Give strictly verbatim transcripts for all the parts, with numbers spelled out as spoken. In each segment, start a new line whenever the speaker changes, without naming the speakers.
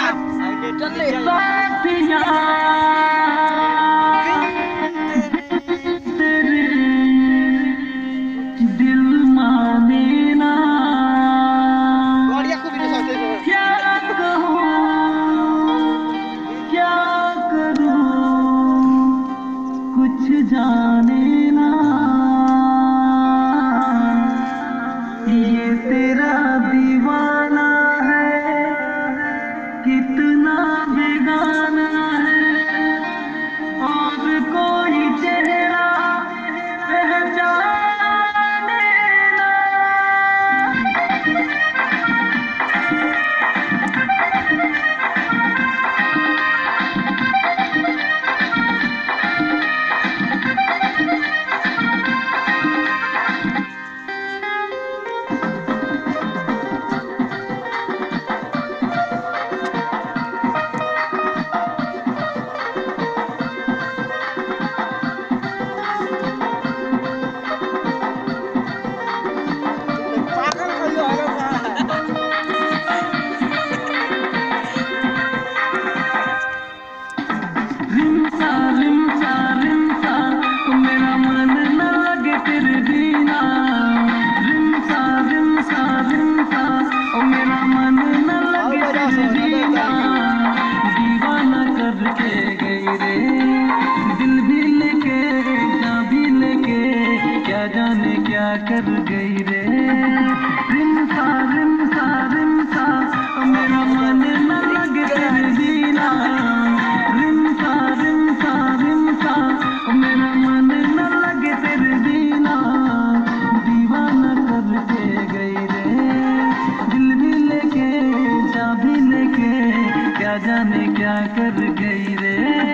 जाने ना ये तेरा दीवाना है कितना बेगाना है और कोई चेहरा पहचाने ना। दीवाना करके गई रे दिल भी लेके जा भी लेके क्या जाने क्या कर गई रे। रिमसा रिमसा रिमसा मेरा मन न लगे तेरे बिना। रिमसा रिमसा रिमसा मेरा मन न लगे तेरे बिना। दीवाना करके गई रे दिल भी लेके जा भी लेके क्या जाने क्या कर गई रे।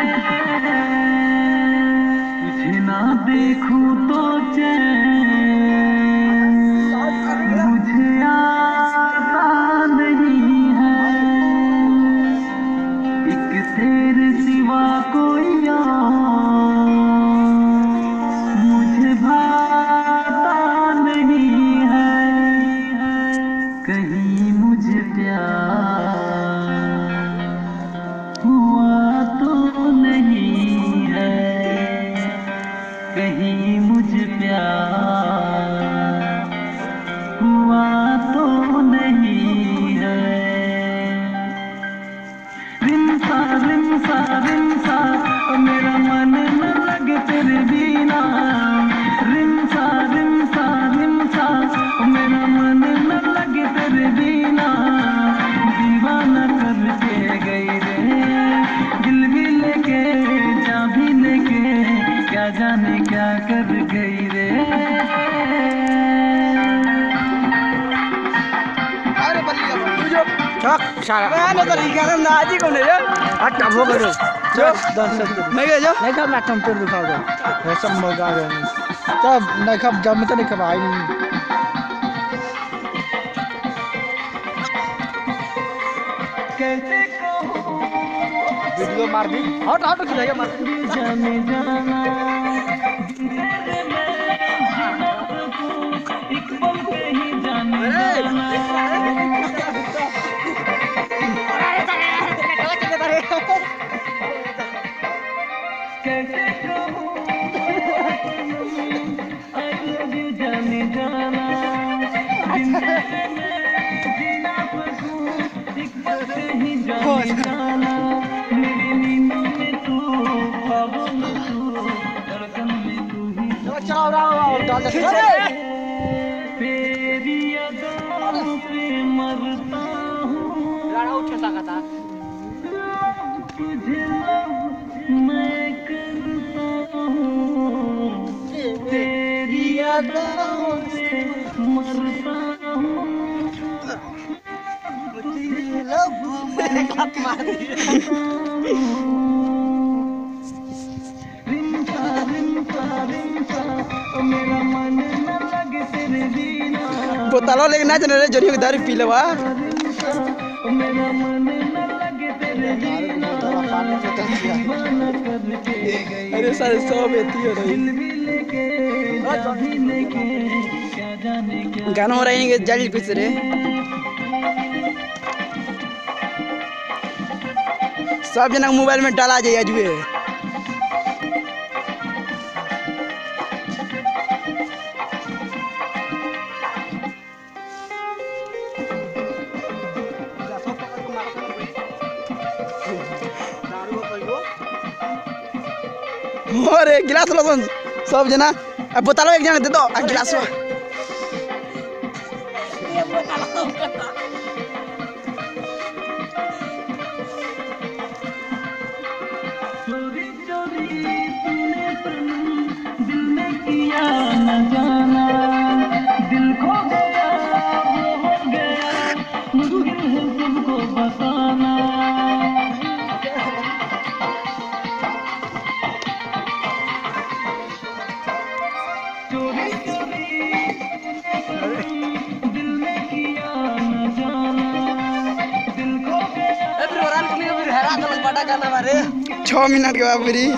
तुझे ना देखूं तो चैन मुझे आता नहीं है। एक तेरे सिवा कोई और मुझे भाता नहीं है। कहीं मुझे प्यार हुआ तो नहीं है। कहीं मुझे प्यार हुआ तो नहीं है। रिमसा रिमसा रिमसा मेरा मन न लगे तेरे बिना। रिमसा रिमसा रिमसा मेरा मन न लगे तेरे बिना। दीवाना करके गई रे दिल भी लेके जा भी लेके क्या जाने क्या कर गई रे।
सारा तो लिखा है ना आज ही कौन है यार आज कब होगा जो जो नहीं है जो नहीं कब ना कम पेड़ दिखाओ जो ऐसा मजा आ रहा है तब नहीं कब जब मैं तो नहीं कब आई नहीं
कैसे
वीडियो मार दी हट हट खिलाया मार
जाने जाना एक पल पे ही जाने जाना। कैसे कहूँ I love you जाने जाना जीना पसूं एक पल पे ही जाने जाना। मेरी नींदों में तू ख्वाबों में तू धड़कन में तू ही
चलाओ रहा डाल दे
तेरी अदाओं पे मरता हूँ।
लड़ा उठे सकता
तुझे लव मैं करता हूँ। तेरी अदाओं पे मरता हूँ। तुझे लव मैं करता हूँ। रिमसा रिमसा रिमसा मेरा मन न लगे तेरे बिना।
बोतलो लेके ना चले रे जोरी में दारू पी लेवा
मेरा मन न लगे तेरे बिना। दीवाना करके गई
अरे सारे सौ बेती हो रही
दिल भी लेके जा भी लेके क्या जाने क्या
गाना हो रहा है कि जल्दी कुछ रे सब जना मोबाइल में डाला जाए अजबे और एक गिलास लो सब जना अब बोतल एक जना दे दो आ गिलास
दिल खो गया वो हो गया मुश्किल है सबको बताना चोरी चोरी दिल में किया न जाना दिल खो गया
ए प्रोग्राम के लिए फिर हैरान तो बड़ा गाना बारे
छह मिनट के बाद मेरी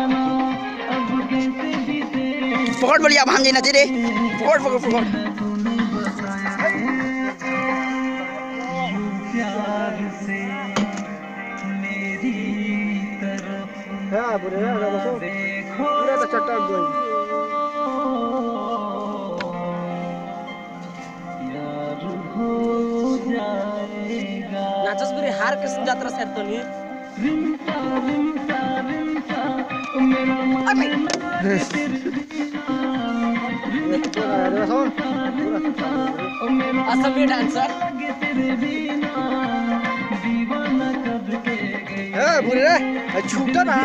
पकड़ बोलिए अब हम जी नचे रे पकड़ पकड़ पकड़
प्यार से मेरी तरफ
है बुरे है बस
देखो
पूरा तो चटक गई
यार हो जाएगा
नाचस बिरे हार के यात्रा से तो नहीं
रिमता रिमता रिमता मेरा मन
असम में डांसर
है बुरे रे छूटा ना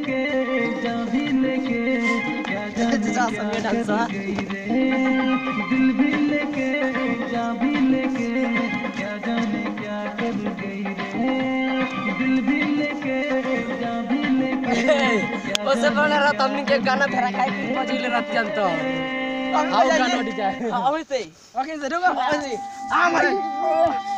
असम में डांसर
दिल भी लेके जा भी लेके क्या जाने क्या कर गई रे दिल भी लेके जा भी लेके
ओसे बना रहा हमनी के गाना फेरा खाए कि बजिले रात जानतो आओ गाना उठ जाए अभी से
ओके जरूर आ भाई